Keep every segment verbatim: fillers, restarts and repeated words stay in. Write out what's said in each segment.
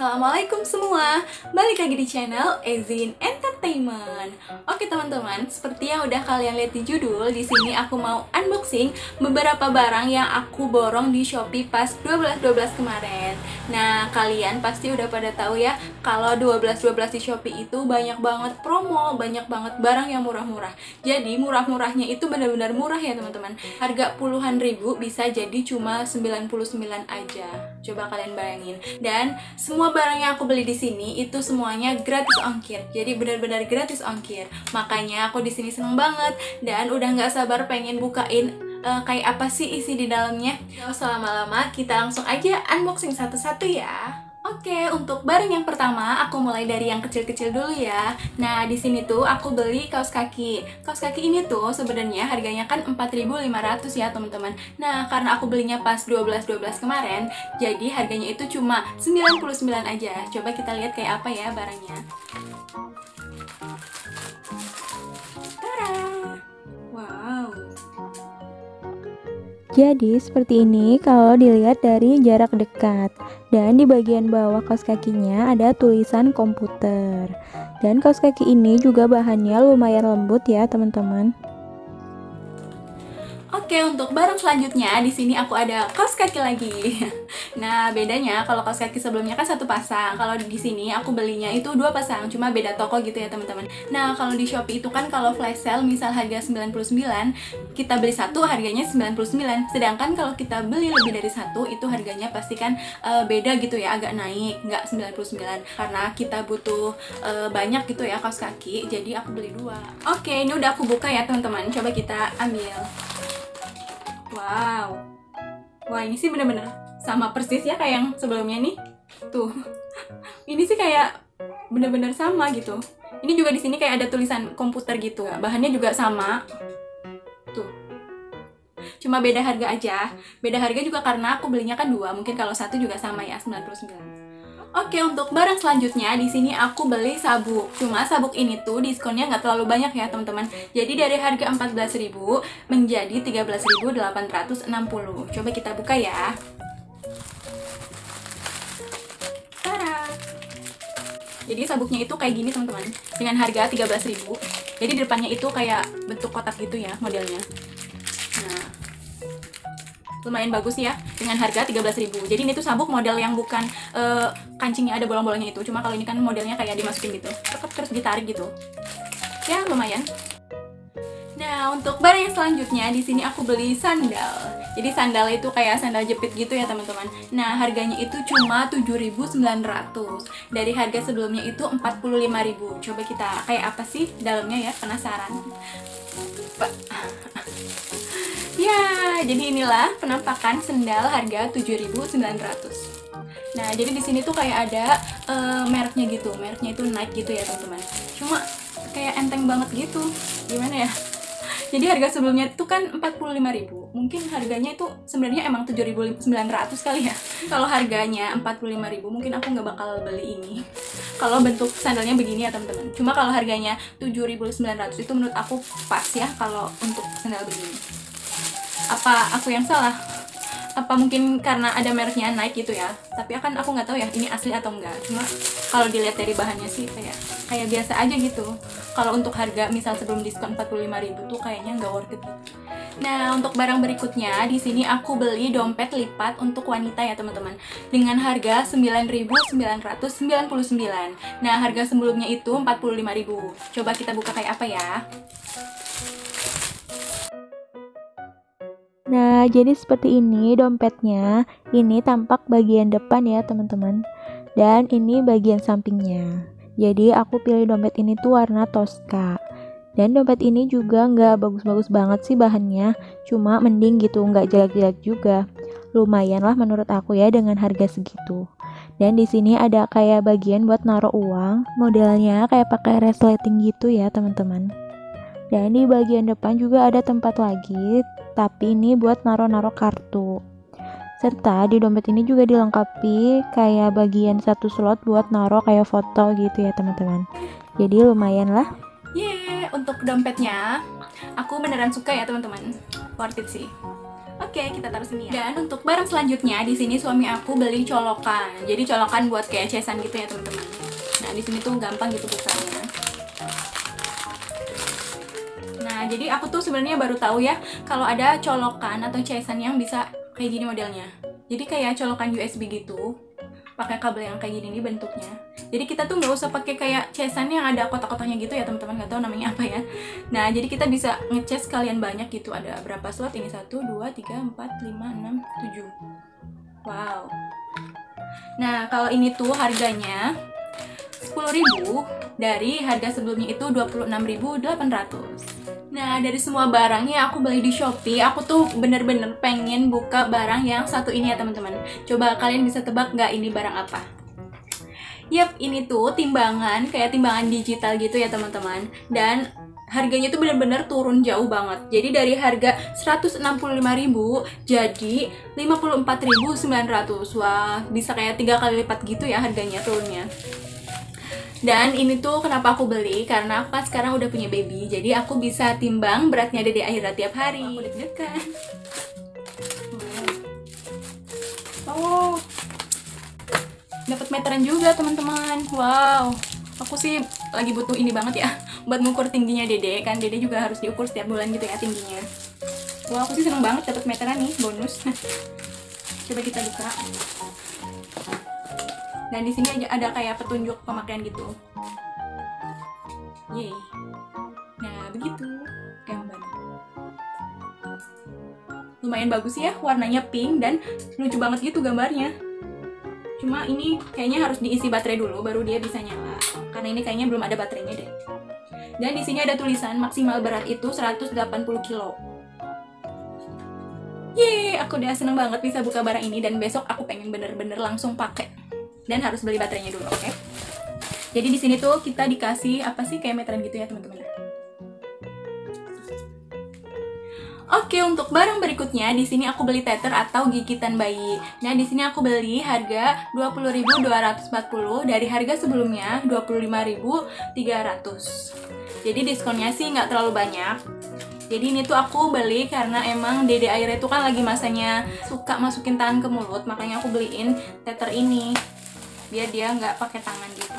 Assalamualaikum semua, balik lagi di channel Ezin Entertainment. Oke teman-teman, seperti yang udah kalian lihat di judul, di sini aku mau unboxing beberapa barang yang aku borong di Shopee pas dua belas dua belas kemarin. Nah, kalian pasti udah pada tahu ya, kalau dua belas dua belas di Shopee itu banyak banget promo, banyak banget barang yang murah-murah. Jadi murah-murahnya itu benar-benar murah ya teman-teman. Harga puluhan ribu bisa jadi cuma sembilan puluh sembilan aja. Coba kalian bayangin. Dan semua barang yang aku beli di sini itu semuanya gratis ongkir. Jadi benar-benar gratis ongkir. Makanya aku di sini seneng banget dan udah nggak sabar pengen bukain uh, kayak apa sih isi di dalamnya. Gak usah lama-lama, kita langsung aja unboxing satu-satu ya. Oke, untuk barang yang pertama aku mulai dari yang kecil-kecil dulu ya. Nah, di sini tuh aku beli kaos kaki. Kaos kaki ini tuh sebenarnya harganya kan empat ribu lima ratus ya, teman-teman. Nah, karena aku belinya pas dua belas dua belas kemarin, jadi harganya itu cuma sembilan puluh sembilan aja. Coba kita lihat kayak apa ya barangnya. Tada! Wow. Jadi seperti ini kalau dilihat dari jarak dekat. Dan di bagian bawah kaos kakinya ada tulisan komputer. Dan kaos kaki ini juga bahannya lumayan lembut ya teman-teman. Oke, untuk barang selanjutnya di sini aku ada kaos kaki lagi. Nah, bedanya kalau kaos kaki sebelumnya kan satu pasang. Kalau di sini aku belinya itu dua pasang, cuma beda toko gitu ya, teman-teman. Nah, kalau di Shopee itu kan kalau flash sale misal harga sembilan puluh sembilan, kita beli satu harganya sembilan puluh sembilan. Sedangkan kalau kita beli lebih dari satu, itu harganya pasti kan uh, beda gitu ya, agak naik, nggak sembilan puluh sembilan. Karena kita butuh uh, banyak gitu ya kaos kaki, jadi aku beli dua. Oke, ini udah aku buka ya, teman-teman. Coba kita ambil. Wow, wah ini sih bener-bener sama persis ya kayak yang sebelumnya nih. Tuh, ini sih kayak bener-bener sama gitu. Ini juga di sini kayak ada tulisan komputer gitu. Bahannya juga sama. Tuh, cuma beda harga aja. Beda harga juga karena aku belinya kan dua. Mungkin kalau satu juga sama ya, sembilan puluh sembilan. Oke, untuk barang selanjutnya di sini aku beli sabuk. Cuma sabuk ini tuh diskonnya nggak terlalu banyak ya teman-teman. Jadi dari harga empat belas ribu menjadi tiga belas ribu delapan ratus enam puluh. Coba kita buka ya. Tada! Jadi sabuknya itu kayak gini teman-teman, dengan harga tiga belas ribu. Jadi di depannya itu kayak bentuk kotak gitu ya modelnya. Nah, lumayan bagus ya dengan harga tiga belas ribu. Jadi ini tuh sabuk model yang bukan uh, kancingnya ada bolong-bolongnya itu. Cuma kalau ini kan modelnya kayak dimasukin gitu, terus ditarik gitu. Ya lumayan. Nah, untuk barang yang selanjutnya di sini aku beli sandal. Jadi sandal itu kayak sandal jepit gitu ya teman-teman. Nah, harganya itu cuma tujuh ribu sembilan ratus. Dari harga sebelumnya itu empat puluh lima ribu. Coba kita kayak apa sih dalamnya ya, penasaran. Ya, jadi inilah penampakan sendal harga tujuh ribu sembilan ratus. Nah, jadi di sini tuh kayak ada uh, mereknya gitu. Mereknya itu Nike gitu ya, teman-teman. Cuma kayak enteng banget gitu. Gimana ya? Jadi harga sebelumnya itu kan empat puluh lima ribu. Mungkin harganya itu sebenarnya emang tujuh ribu sembilan ratus kali ya. Kalau harganya empat puluh lima ribu mungkin aku nggak bakal beli ini. Kalau bentuk sandalnya begini ya, teman-teman. Cuma kalau harganya tujuh ribu sembilan ratus itu menurut aku pas ya kalau untuk sandal begini. Apa aku yang salah? Apa mungkin karena ada mereknya Nike gitu ya? Tapi akan aku nggak tahu ya ini asli atau enggak. Cuma kalau dilihat dari bahannya sih kayak kayak biasa aja gitu. Kalau untuk harga misal sebelum diskon empat puluh lima ribu tuh kayaknya nggak worth it gitu. Nah, untuk barang berikutnya di sini aku beli dompet lipat untuk wanita ya, teman-teman. Dengan harga sembilan ribu sembilan ratus sembilan puluh sembilan. Nah, harga sebelumnya itu empat puluh lima ribu. Coba kita buka kayak apa ya? Nah, jadi seperti ini dompetnya. Ini tampak bagian depan ya teman-teman. Dan ini bagian sampingnya. Jadi aku pilih dompet ini tuh warna Tosca. Dan dompet ini juga nggak bagus-bagus banget sih bahannya. Cuma mending gitu, nggak jelek-jelek juga. Lumayan lah menurut aku ya dengan harga segitu. Dan di sini ada kayak bagian buat naruh uang. Modelnya kayak pakai resleting gitu ya teman-teman. Dan di bagian depan juga ada tempat lagi, tapi ini buat naruh-naruh kartu. Serta di dompet ini juga dilengkapi kayak bagian satu slot buat naruh kayak foto gitu ya teman-teman. Jadi lumayan lah. Yeay, untuk dompetnya aku beneran suka ya teman-teman. Worth it sih. Oke, Oke, kita taruh sini ya. Dan untuk barang selanjutnya di sini suami aku beli colokan. Jadi colokan buat kayak cesan gitu ya teman-teman. Nah di sini tuh gampang gitu bukanya. Nah jadi aku tuh sebenarnya baru tahu ya kalau ada colokan atau cesan yang bisa kayak gini modelnya. Jadi kayak colokan U S B gitu, pakai kabel yang kayak gini nih bentuknya. Jadi kita tuh nggak usah pakai kayak cesan yang ada kotak-kotaknya gitu ya teman-teman, nggak tahu namanya apa ya. Nah jadi kita bisa ngecas kalian banyak gitu. Ada berapa slot ini? Satu, dua, tiga, empat, lima, enam, tujuh. Wow. Nah kalau ini tuh harganya sepuluh ribu, dari harga sebelumnya itu dua puluh enam ribu delapan ratus. Nah dari semua barang yang aku beli di Shopee, aku tuh bener-bener pengen buka barang yang satu ini ya teman-teman. Coba kalian bisa tebak nggak ini barang apa? Yap, ini tuh timbangan, kayak timbangan digital gitu ya teman-teman. Dan harganya tuh bener-bener turun jauh banget. Jadi dari harga seratus enam puluh lima ribu jadi lima puluh empat ribu sembilan ratus. Wah, bisa kayak tiga kali lipat gitu ya harganya turunnya. Dan ini tuh kenapa aku beli, karena pas sekarang udah punya baby, jadi aku bisa timbang beratnya Dede Aira tiap hari. Aku deg-degan. Oh, dapat meteran juga teman-teman. Wow, aku sih lagi butuh ini banget ya buat mengukur tingginya Dede, kan Dede juga harus diukur setiap bulan gitu ya tingginya. Wah, aku sih seneng banget dapat meteran nih, bonus. Coba kita buka. Dan di sini ada kayak petunjuk pemakaian gitu. Yeay. Nah, begitu gambarnya. Lumayan bagus ya, warnanya pink dan lucu banget gitu gambarnya. Cuma ini kayaknya harus diisi baterai dulu baru dia bisa nyala. Karena ini kayaknya belum ada baterainya deh. Dan di sini ada tulisan maksimal berat itu seratus delapan puluh kilo. Yeay, aku udah seneng banget bisa buka barang ini dan besok aku pengen bener-bener langsung pakai. Dan harus beli baterainya dulu, oke? Okay? Jadi di sini tuh kita dikasih apa sih kayak meteran gitu ya teman-teman. Oke, untuk barang berikutnya di sini aku beli tether atau gigitan bayi. Nah di sini aku beli harga dua puluh ribu dua ratus empat puluh dari harga sebelumnya dua puluh lima ribu tiga ratus. Jadi diskonnya sih nggak terlalu banyak. Jadi ini tuh aku beli karena emang Dede Aira itu kan lagi masanya suka masukin tangan ke mulut, makanya aku beliin tether ini biar dia nggak pakai tangan gitu.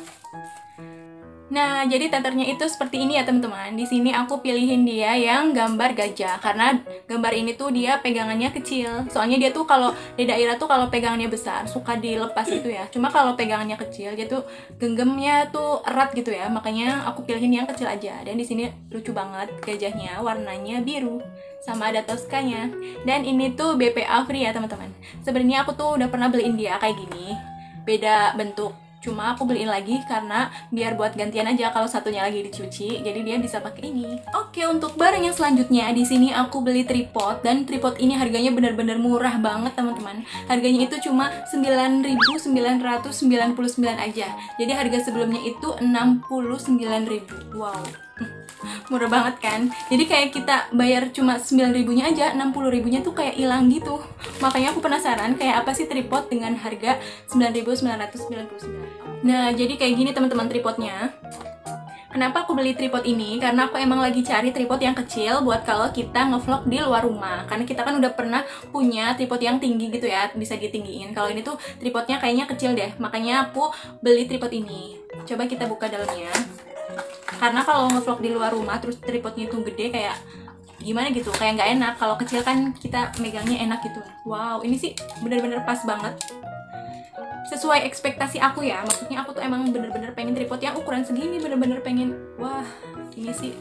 Nah, jadi tethernya itu seperti ini ya teman-teman. Di sini aku pilihin dia yang gambar gajah karena gambar ini tuh dia pegangannya kecil. Soalnya dia tuh kalau Dede Aira tuh kalau pegangannya besar suka dilepas gitu ya. Cuma kalau pegangannya kecil dia tuh genggamnya tuh erat gitu ya. Makanya aku pilihin yang kecil aja. Dan di sini lucu banget gajahnya, warnanya biru sama ada toskanya. Dan ini tuh B P A free ya teman-teman. Sebenarnya aku tuh udah pernah beliin dia kayak gini. Beda bentuk, cuma aku beliin lagi karena biar buat gantian aja kalau satunya lagi dicuci, jadi dia bisa pakai ini. Oke, untuk barang yang selanjutnya di sini aku beli tripod dan tripod ini harganya benar-benar murah banget teman-teman. Harganya itu cuma sembilan ribu sembilan ratus sembilan puluh sembilan aja. Jadi harga sebelumnya itu enam puluh sembilan ribu. Wow. Murah banget kan? Jadi kayak kita bayar cuma sembilan ribunya aja, enam puluh ribunya tuh kayak hilang gitu. Makanya aku penasaran kayak apa sih tripod dengan harga sembilan ribu sembilan ratus sembilan puluh sembilan. Nah, jadi kayak gini teman-teman tripodnya. Kenapa aku beli tripod ini? Karena aku emang lagi cari tripod yang kecil buat kalau kita ngevlog di luar rumah. Karena kita kan udah pernah punya tripod yang tinggi gitu ya, bisa ditinggiin. Kalau ini tuh tripodnya kayaknya kecil deh, makanya aku beli tripod ini. Coba kita buka dalamnya. Karena kalau ngevlog di luar rumah terus tripodnya itu gede kayak gimana gitu, kayak nggak enak. Kalau kecil kan kita megangnya enak gitu. Wow, ini sih bener-bener pas banget, sesuai ekspektasi aku ya. Maksudnya aku tuh emang bener-bener pengen tripod yang ukuran segini, bener-bener pengen. Wah, ini sih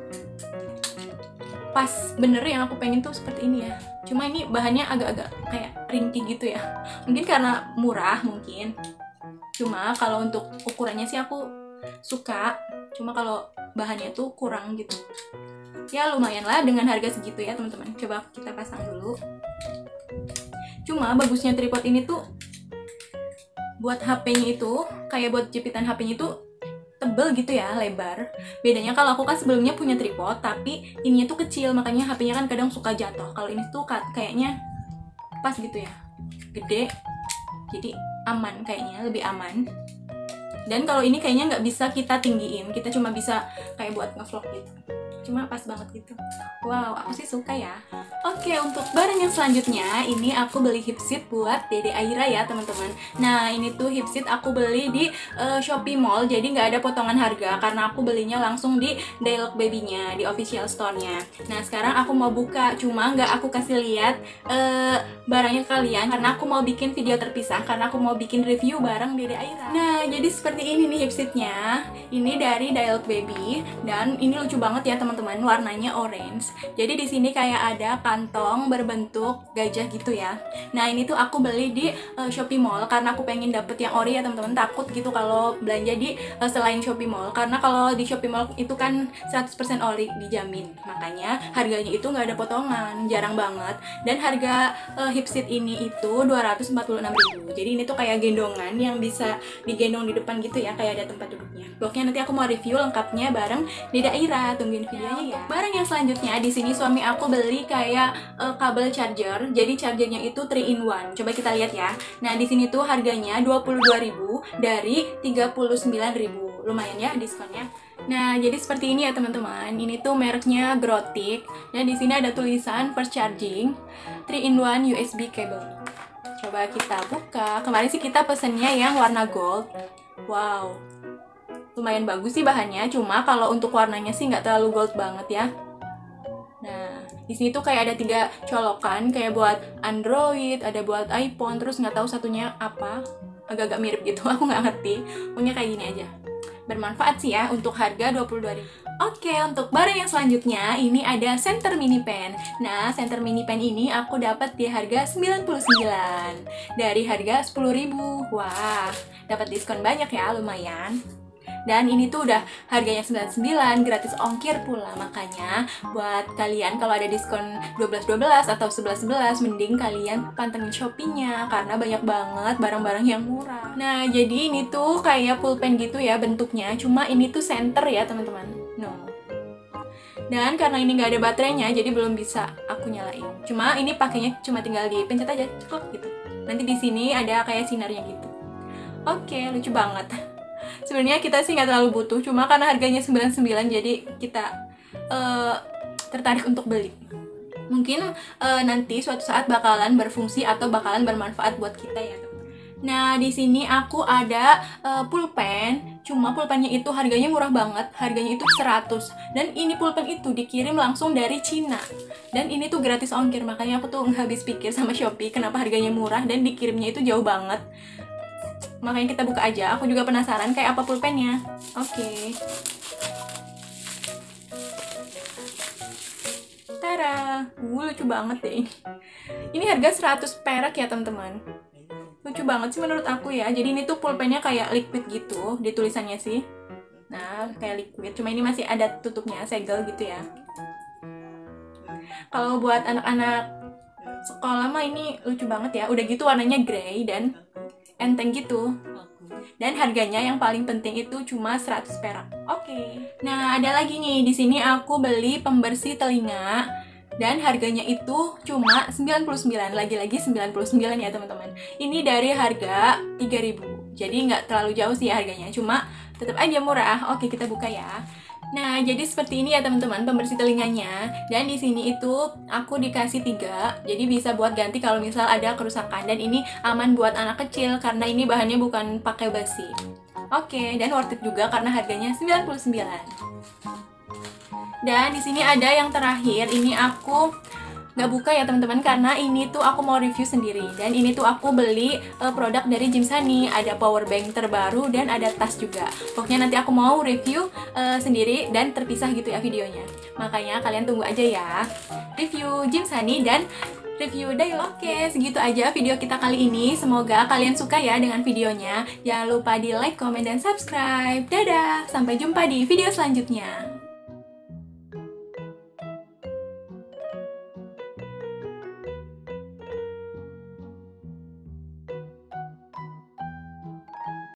pas bener yang aku pengen tuh seperti ini ya. Cuma ini bahannya agak-agak kayak ringkih gitu ya, mungkin karena murah mungkin. Cuma kalau untuk ukurannya sih aku suka, cuma kalau bahannya tuh kurang gitu ya. Lumayan lah dengan harga segitu ya teman-teman. Coba kita pasang dulu. Cuma bagusnya tripod ini tuh buat H P-nya itu kayak buat jepitan H P-nya itu tebel gitu ya, lebar. Bedanya kalau aku kan sebelumnya punya tripod tapi ininya tuh kecil, makanya H P-nya kan kadang suka jatuh. Kalau ini tuh kayaknya pas gitu ya, gede, jadi aman, kayaknya lebih aman. Dan kalau ini kayaknya nggak bisa kita tinggiin, kita cuma bisa kayak buat ngevlog gitu. cuma pas banget gitu. Wow, aku sih suka ya. Oke, untuk barang yang selanjutnya, ini aku beli hipsit buat Dede Aira ya teman-teman. Nah, ini tuh hipsit aku beli di uh, Shopee Mall, jadi nggak ada potongan harga karena aku belinya langsung di Dialog Baby-nya, di official store-nya. Nah, sekarang aku mau buka, cuma nggak aku kasih lihat uh, barangnya kalian karena aku mau bikin video terpisah, karena aku mau bikin review barang Dede Aira. Nah, jadi seperti ini nih hipsitnya. Ini dari Dialog Baby dan ini lucu banget ya teman-teman, warnanya orange. Jadi di sini kayak ada kantong berbentuk gajah gitu ya. Nah, ini tuh aku beli di uh, Shopee Mall karena aku pengen dapet yang ori ya teman-teman. Takut gitu kalau belanja di uh, selain Shopee Mall, karena kalau di Shopee Mall itu kan seratus persen ori dijamin. Makanya harganya itu nggak ada potongan, jarang banget. Dan harga uh, hipsit ini itu dua ratus empat puluh enam ribu. Jadi ini tuh kayak gendongan yang bisa digendong di depan gitu ya, kayak ada tempat duduknya. Pokoknya nanti aku mau review lengkapnya bareng Dede Aira, tungguin videonya ya. Barang yang selanjutnya di sini suami aku beli kayak uh, kabel charger. Jadi chargernya itu three in one. Coba kita lihat ya. Nah, di sini tuh harganya dua puluh dua ribu dari tiga puluh sembilan ribu. Lumayan ya diskonnya. Nah, jadi seperti ini ya teman-teman. Ini tuh mereknya Grothic dan di sini ada tulisan first charging three in one U S B cable. Coba kita buka. Kemarin sih kita pesennya yang warna gold. Wow, lumayan bagus sih bahannya. Cuma kalau untuk warnanya sih nggak terlalu gold banget ya. Nah, di sini tuh kayak ada tiga colokan, kayak buat Android, ada buat iPhone, terus nggak tahu satunya apa. Agak-agak mirip gitu, aku nggak ngerti. Pokoknya kayak gini aja. Bermanfaat sih ya untuk harga dua puluh dua ribu. Oke, untuk barang yang selanjutnya ini ada center mini pen. Nah, center mini pen ini aku dapat di harga sembilan puluh sembilan dari harga sepuluh ribu. Wah, dapat diskon banyak ya, lumayan. Dan ini tuh udah harganya sembilan puluh sembilan, gratis ongkir pula. Makanya buat kalian kalau ada diskon dua belas dua belas atau sebelas sebelas, mending kalian pantengin Shopee-nya karena banyak banget barang-barang yang murah. Nah, jadi ini tuh kayak pulpen gitu ya bentuknya, cuma ini tuh center ya teman-teman. No. Dan karena ini nggak ada baterainya, jadi belum bisa aku nyalain. Cuma ini pakainya cuma tinggal dipencet aja, ceklok gitu. Nanti di sini ada kayak sinarnya gitu. Oke, lucu banget. Sebenarnya kita sih nggak terlalu butuh, cuma karena harganya sembilan puluh sembilan jadi kita uh, tertarik untuk beli. Mungkin uh, nanti suatu saat bakalan berfungsi atau bakalan bermanfaat buat kita ya. Nah, di sini aku ada uh, pulpen, cuma pulpennya itu harganya murah banget, harganya itu seratus. Dan ini pulpen itu dikirim langsung dari Cina. Dan ini tuh gratis ongkir, makanya aku tuh nggak habis pikir sama Shopee kenapa harganya murah dan dikirimnya itu jauh banget. Makanya kita buka aja, aku juga penasaran kayak apa pulpennya. Oke. Okay. Tara, uh, lucu banget deh ini. Ini harga seratus perak ya teman-teman. Lucu banget sih menurut aku ya. Jadi ini tuh pulpennya kayak liquid gitu, di tulisannya sih. Nah, kayak liquid, cuma ini masih ada tutupnya, segel gitu ya. Kalau buat anak-anak sekolah mah ini lucu banget ya. Udah gitu warnanya grey dan enteng gitu. Dan harganya yang paling penting itu cuma seratus perak. Oke. Okay. Nah, ada lagi nih. Di sini aku beli pembersih telinga dan harganya itu cuma sembilan puluh sembilan. Lagi-lagi sembilan puluh sembilan ya, teman-teman. Ini dari harga tiga ribu. Jadi nggak terlalu jauh sih harganya. Cuma tetap aja murah. Oke, kita buka ya. Nah, jadi seperti ini ya teman-teman pembersih telinganya. Dan di sini itu aku dikasih tiga, jadi bisa buat ganti kalau misal ada kerusakan. Dan ini aman buat anak kecil karena ini bahannya bukan pakai besi. Oke, dan worth it juga karena harganya sembilan puluh sembilan. Dan di sini ada yang terakhir, ini aku nggak buka ya teman-teman karena ini tuh aku mau review sendiri. Dan ini tuh aku beli uh, produk dari Gymsani, ada power bank terbaru dan ada tas juga. Pokoknya nanti aku mau review uh, sendiri dan terpisah gitu ya videonya. Makanya kalian tunggu aja ya review Gymsani dan review Dialog. Oke, segitu aja video kita kali ini. Semoga kalian suka ya dengan videonya. Jangan lupa di like, comment, dan subscribe. Dadah, sampai jumpa di video selanjutnya.